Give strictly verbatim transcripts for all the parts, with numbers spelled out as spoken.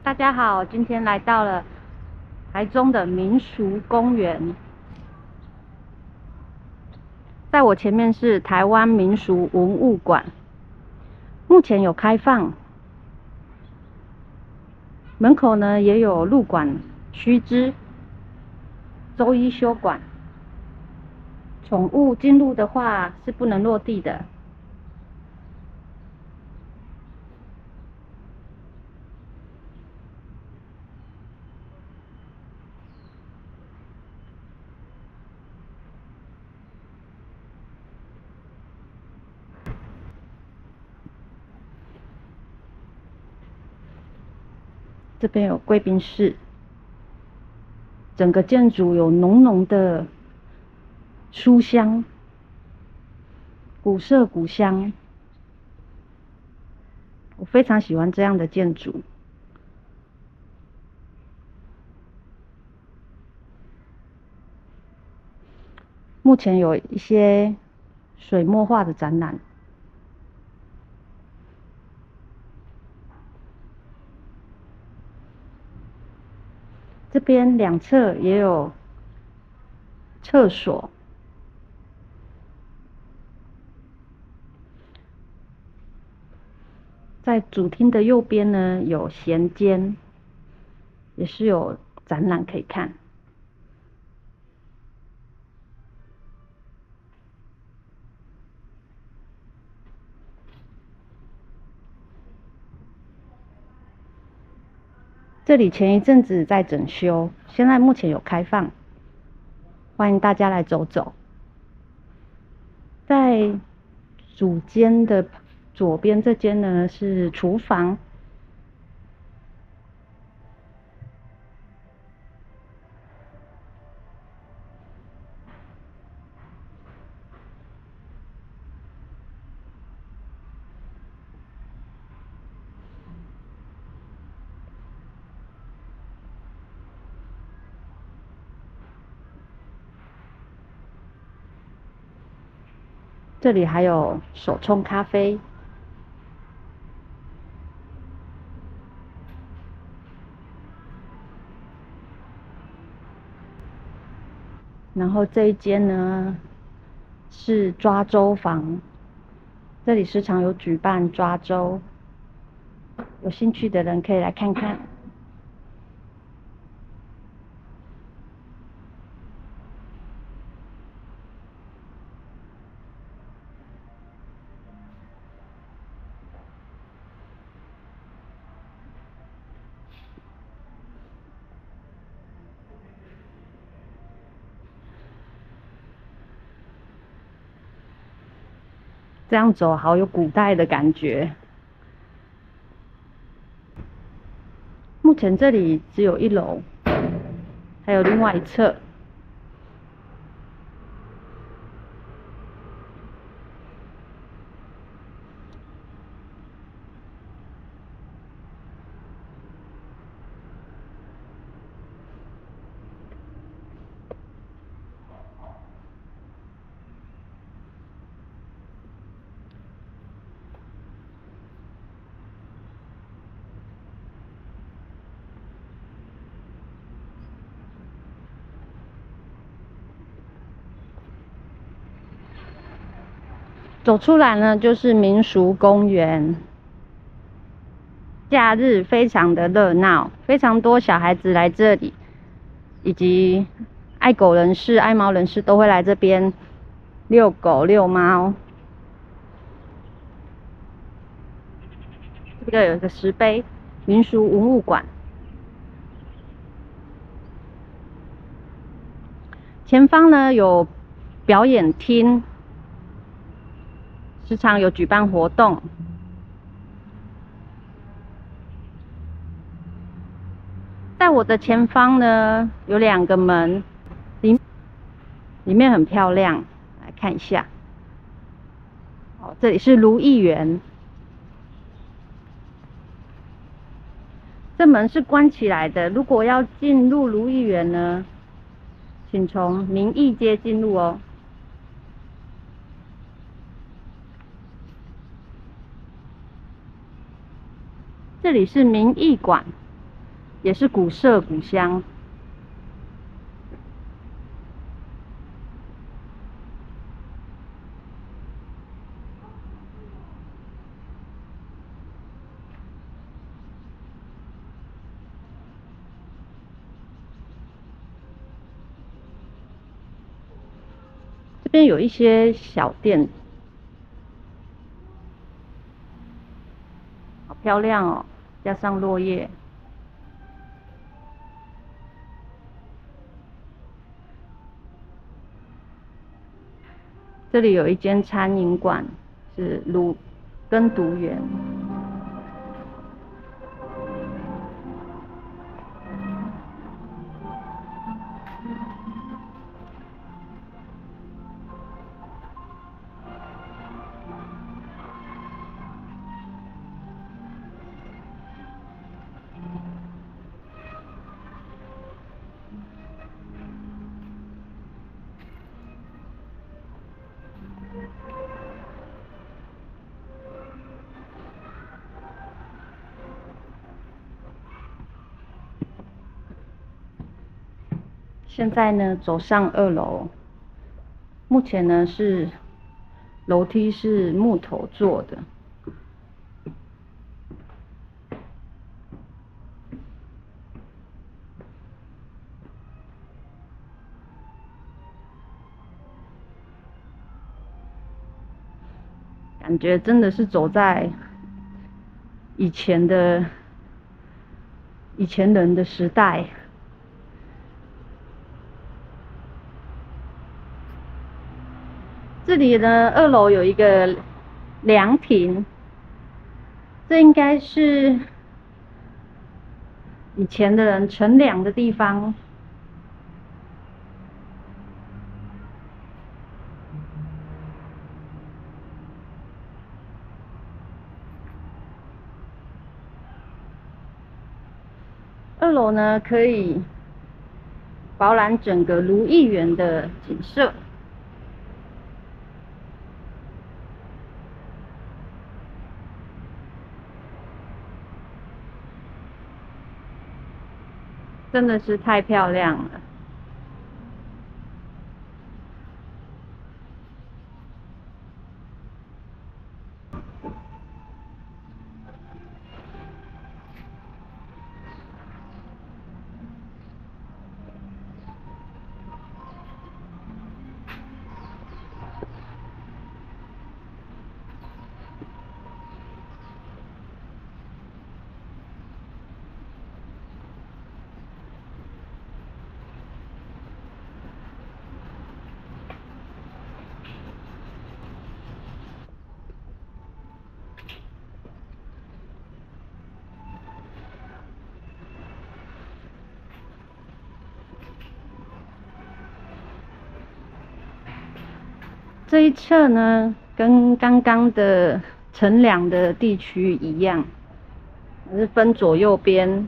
大家好，今天来到了台中的民俗公园，在我前面是台湾民俗文物馆，目前有开放，门口呢也有入馆须知，周一休馆。宠物进入的话是不能落地的。这边有贵宾室，整个建筑有浓浓的书香，古色古香，我非常喜欢这样的建筑。目前有一些水墨画的展览。这边两侧也有厕所，在主厅的右边呢有闲间，也是有展览可以看。这里前一阵子在整修，现在目前有开放，欢迎大家来走走。在主间的左边这间呢是厨房，这里还有手冲咖啡。然后这一间呢是抓周房，这里时常有举办抓周，有兴趣的人可以来看看。这样走好有古代的感觉。目前这里只有一楼，还有另外一侧。走出来呢，就是民俗公园。假日非常的热闹，非常多小孩子来这里，以及爱狗人士、爱猫人士都会来这边遛狗、遛猫。这个有一个石碑，民俗文物馆。前方呢有表演厅。时常有举办活动，在我的前方呢有两个门，里里面很漂亮，来看一下。哦，这里是如意园，这门是关起来的。如果要进入如意园呢，请从民义街进入哦。这里是民艺馆， 也是古色古香。这边有一些小店，好漂亮哦，加上落叶。这里有一间餐饮馆，是卤耕读园。现在呢，走上二楼，目前呢是楼梯是木头做的。感觉真的是走在以前的以前人的时代。这里呢，二楼有一个凉亭，这应该是以前的人乘凉的地方。二楼呢，可以饱览整个如意园的景色。真的是太漂亮了。这一侧呢，跟刚刚的乘凉的地区一样，是分左右边。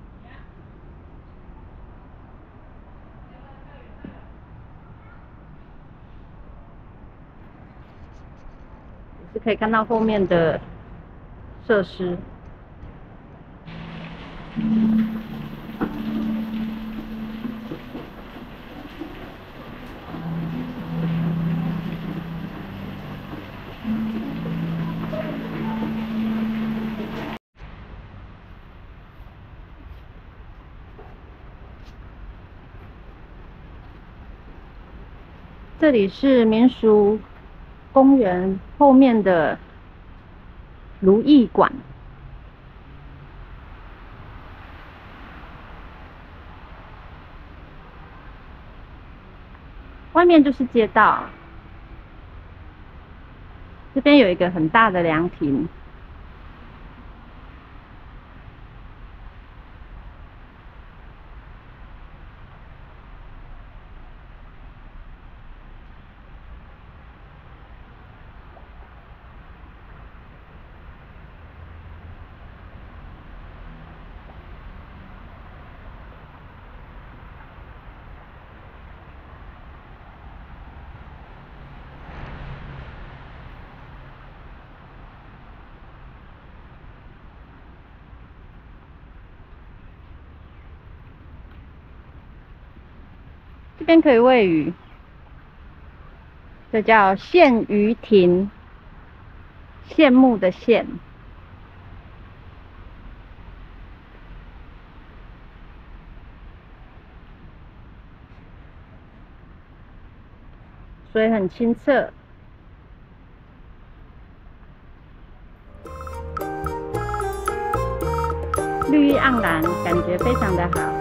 是可以看到后面的设施。这里是民俗公园后面的如意馆。外面就是街道，这边有一个很大的凉亭。 这边可以喂鱼，这叫羡鱼亭，羡慕的羡。水很清澈，绿意盎然，感觉非常的好。